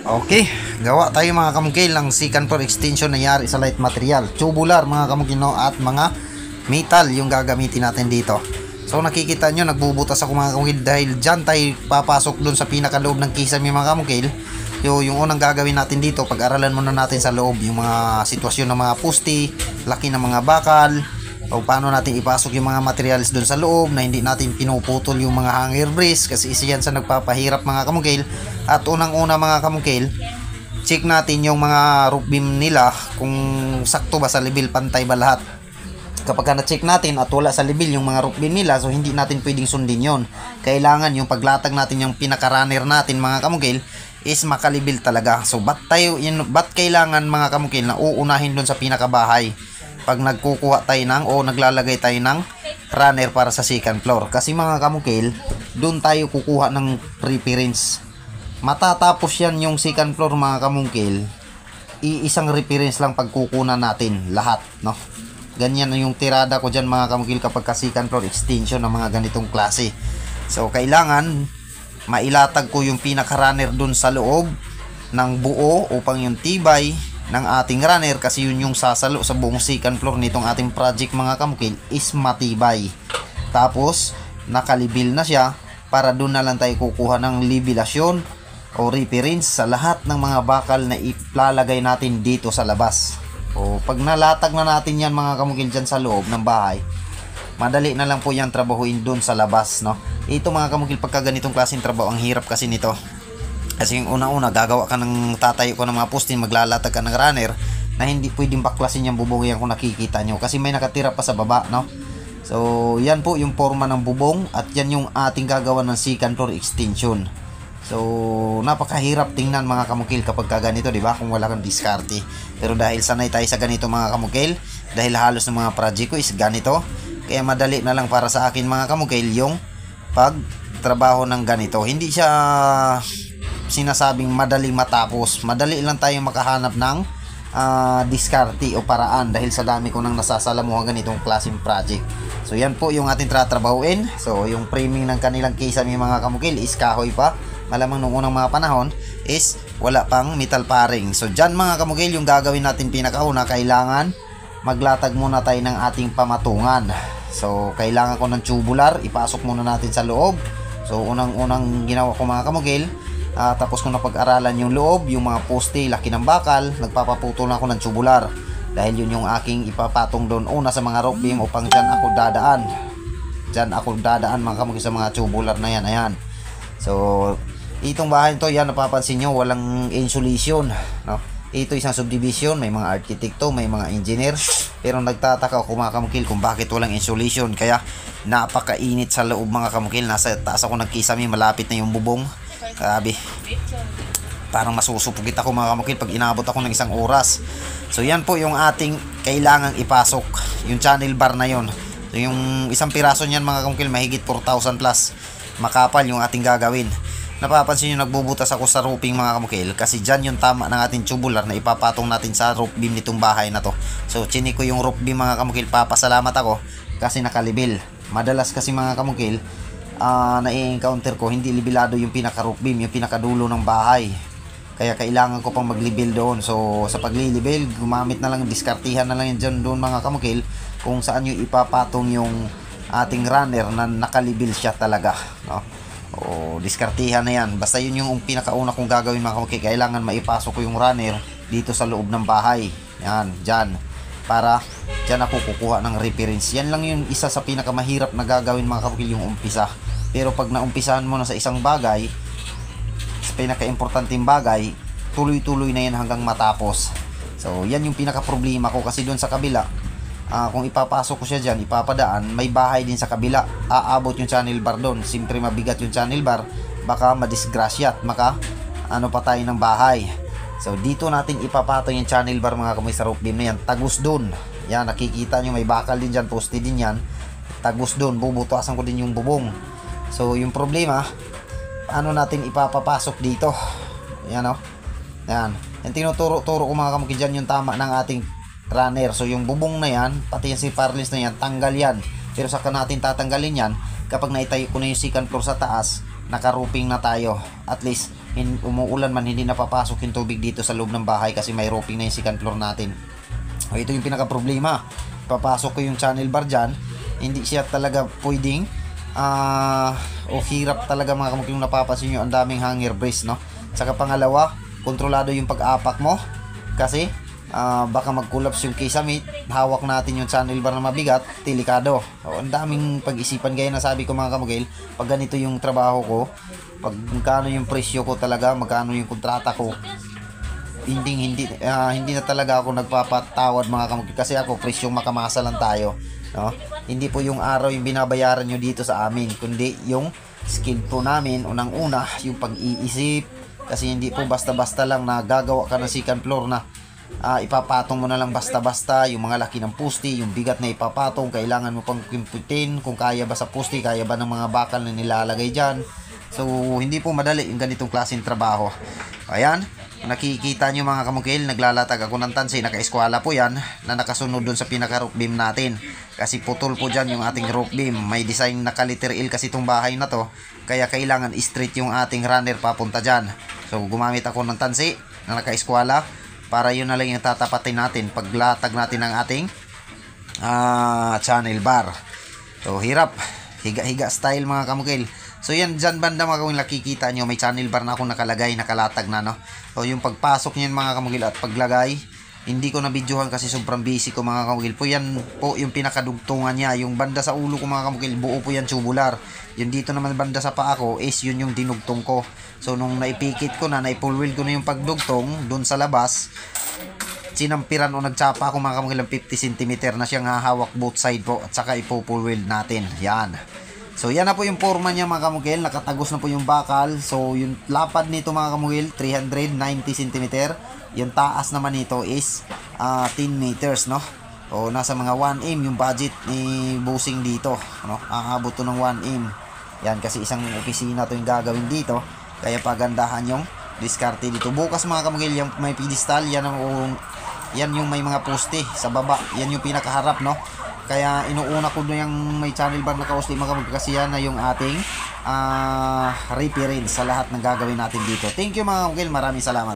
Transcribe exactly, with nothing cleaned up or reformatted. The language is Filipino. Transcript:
Okay, gawa tayo mga kamungkil ng second floor extension na yari sa light material, tubular mga kamungkil, no, at mga metal yung gagamitin natin dito. So nakikita nyo, nagbubutas ako mga kamungkil dahil dyan tayo papasok dun sa pinakaloob ng kisame mga kamungkil. So, yung unang gagawin natin dito, pag-aralan muna natin sa loob yung mga sitwasyon ng mga pusti, laki ng mga bakal, o paano natin ipasok yung mga materials dun sa loob na hindi natin pinuputol yung mga hanger brace, kasi isa yan sa nagpapahirap mga kamungkil. At unang-una mga kamungkil, check natin yung mga roof beam nila kung sakto ba sa level, pantay ba lahat. Kapag na-check natin at wala sa level yung mga roof beam nila, so hindi natin pwedeng sundin yon. Kailangan yung paglatag natin yung pinaka-runner natin mga kamungkil is makalibil talaga. So bat tayo, yun, bat kailangan mga kamungkil na uunahin dun sa pinakabahay pag nagkukuha tayo ng o naglalagay tayo ng runner para sa second floor. Kasi mga kamungkil, dun tayo kukuha ng reference. Matatapos yan yung second floor mga kamungkil, iisang reference lang pagkukunan natin lahat, no? Ganyan na yung tirada ko dyan mga kamungkil kapag ka second floor extension ng mga ganitong klase. So kailangan mailatag ko yung pinaka-runner dun sa loob ng buo upang yung tibay ng ating runner, kasi yun yung sasalo sa buong second floor nitong ating project mga kamungkil is matibay. Tapos nakalibil na siya para dun na lang tayo kukuha ng libilasyon o reference sa lahat ng mga bakal na ilalagay natin dito sa labas. O pag nalatag na natin yan mga kamungkil dyan sa loob ng bahay, madali na lang po yung trabahuin dun sa labas, no? Ito mga kamungkil, pagka ganitong klaseng trabaho, ang hirap kasi nito. Kasi yung una-una, gagawa ka ng tatayo ko ng mga postin, maglalatag ka ng runner na hindi pwedeng baklasin yung bubong yan kung nakikita nyo, kasi may nakatira pa sa baba, no? So yan po yung forma ng bubong, at yan yung ating gagawa ng second floor extension. So napakahirap tingnan mga kamungkil kapag ka ganito, di ba? Kung wala kang diskarte. Pero dahil sanay tayo sa ganito mga kamungkil, dahil halos ng mga project ko is ganito, kaya madali na lang para sa akin mga kamungkil yung pagtrabaho ng ganito. Hindi siya sinasabing madali matapos, madali lang tayo makahanap ng uh, diskarte o paraan dahil sa dami ko nang nasasalamuhan ganitong klaseng project. So yan po yung ating tatrabahuin. So yung framing ng kanilang kisame mga kamungkil is kahoy pa. Malamang nung unang mga panahon is wala pang metal paring. So dyan mga kamungkil, yung gagawin natin pinakauna, kailangan maglatag muna tayo ng ating pamatungan. So kailangan ko ng tubular, ipasok muna natin sa loob. So unang-unang ginawa ko mga kamungkil, uh, tapos ko na pag-aralan yung loob, yung mga poste, laki ng bakal, nagpapaputol na ako ng tubular. Dahil yun yung aking ipapatong doon una sa mga rope beam upang dyan ako dadaan. Dyan ako dadaan mga kamungkil sa mga tubular na yan. Ayan. So itong bahay nito, yan napapansin nyo, walang insulation, no? Ito isang subdivision, may mga arkitekto, may mga engineer, pero nagtataka ako mga kamungkil kung bakit walang insulation. Kaya napakainit sa loob mga kamungkil. Nasa taas ako ng kisame, malapit na yung bubong. Grabe, parang masusupugit ako mga kamungkil pag inabot ako ng isang oras. So yan po yung ating kailangang ipasok, yung channel bar na yon. So yung isang piraso niyan mga kamungkil, mahigit four thousand plus, makapal yung ating gagawin. Napapansin nyo, nagbubutas ako sa roofing mga kamungkil, kasi dyan yung tama ng ating tubular na ipapatong natin sa roof beam nitong bahay na to. So chinik ko yung roof beam mga kamungkil, papasalamat ako kasi nakalibil. Madalas kasi mga kamungkil, uh, na-encounter ko hindi libilado yung pinaka roof beam, yung pinakadulo ng bahay. Kaya kailangan ko pang maglibil doon. So sa paglilibil, gumamit na lang, diskartihan na lang yun dyan doon mga kamungkil, kung saan yung ipapatong yung ating runner na nakalibil siya talaga, no? O diskartihan na yan. Basta yun yung pinakauna kong gagawin mga kamungkil. Kailangan maipasok ko yung runner dito sa loob ng bahay. Yan, dyan. Para dyan ako kukuha ng reference. Yan lang yung isa sa pinakamahirap na gagawin mga kamungkil, yung umpisa. Pero pag naumpisahan mo na sa isang bagay, sa pinaka-importanting bagay, tuloy-tuloy na yan hanggang matapos. So yan yung pinaka-problema ko, kasi doon sa kabila, Uh, kung ipapasok ko siya dyan, ipapadaan, may bahay din sa kabila, aabot yung channel bar doon. Siyempre mabigat yung channel bar, baka madisgrasya at maka ano pa tayo ng bahay. So dito natin ipapatong yung channel bar mga kamay sa roof beam na yan, tagus doon. Yan, nakikita nyo may bakal din dyan, poste din yan, tagus doon, bubutasan ko din yung bubong. So yung problema, paano natin ipapapasok dito? Yan o, yan, yan tinuturo-turo ko mga kamay dyan yung tama ng ating runner. So yung bubong na yan, pati yung si parlins na yan, tanggal yan. Pero saka natin tatanggalin yan kapag naitayo ko na yung second floor sa taas, naka-roofing na tayo. At least in, umuulan man, hindi napapasok yung tubig dito sa loob ng bahay kasi may roofing na yung second floor natin. O, ito yung pinaka problema, papasok ko yung channel bar dyan, hindi siya talaga pwedeng uh, o hirap talaga mga kamukil. Yung napapansin nyo, ang daming hanger brace, no? Saka pangalawa, kontrolado yung pag-apak mo kasi uh, baka mag-collapse yung kisame, hawak natin yung channel bar na mabigat, delikado. So, ang daming pag-isipan, gaya na sabi ko mga kamukil, pag ganito yung trabaho ko, pag magkano yung presyo ko talaga, magkano yung kontrata ko, hindi hindi uh, hindi na talaga ako nagpapatawad mga kamukil, kasi ako presyong makamasa lang tayo, no? Hindi po yung araw yung binabayaran nyo dito sa amin, kundi yung skill po namin, unang-una yung pag-iisip, kasi hindi po basta-basta lang na gagawa ka ng second floor na uh, ipapatong mo na lang basta-basta yung mga laki ng pusti, yung bigat na ipapatong, kailangan mo pang kimputin kung kaya ba sa pusti, kaya ba ng mga bakal na nilalagay dyan. So hindi po madali yung ganitong klaseng trabaho. Ayan, nakikita nyo mga kamukil, naglalatag ako ng tansi, naka-eskwala po yan na nakasunod dun sa pinaka roof beam natin, kasi putol po dyan yung ating roof beam. May design na kaliter L kasi itong bahay na to, kaya kailangan straight yung ating runner papunta dyan. So gumamit ako ng tansi na naka-eskwala para yun na lang yung tatapatin natin paglatag natin ng ating uh, channel bar. So hirap, higa-higa style mga kamukil. So yan, dyan banda mga kamukil, nakikita nyo may channel bar na akong nakalagay, nakalatag na, no? So yung pagpasok nyo mga kamukil at paglagay, hindi ko na videohan kasi sobrang busy ko mga kamukil po. Yan po yung pinakadugtungan niya, yung banda sa ulo ko mga kamukil, buo po yan tubular. Yung dito naman banda sa paa ko is yun yung dinugtong ko. So nung naipikit ko na, naipul wheel ko na yung pagdugtong dun sa labas, sinampiran o nagtsapa ako mga kamukil ng fifty centimeter na siyang hahawak both side po, at saka ipo-pull wheel natin. Yan. So yan na po yung forma niya mga kamukil, nakatagos na po yung bakal. So yung lapad nito mga kamukil, three hundred ninety centimeter. Yung taas naman nito is uh, ten meters, no? O nasa mga one M yung budget ni Busing dito, no? Aabot to ng one M. Yan, kasi isang opisina to yung gagawin dito, kaya pagandahan yung diskarte dito. Bukas mga kamukil, yung may pedestal, yan ang yan yung may mga poste sa baba, yan yung pinakaharap, no? Kaya inuuna ko na yung may channel bar na kausli mga kamukil, kasi yan na yung ating uh, reference sa lahat ng gagawin natin dito. Thank you mga kamukil, maraming salamat.